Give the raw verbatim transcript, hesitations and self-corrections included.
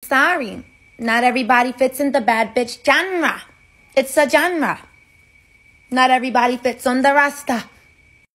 Sorry, not everybody fits in the bad bitch genre. It's a genre. Not everybody fits on the roster.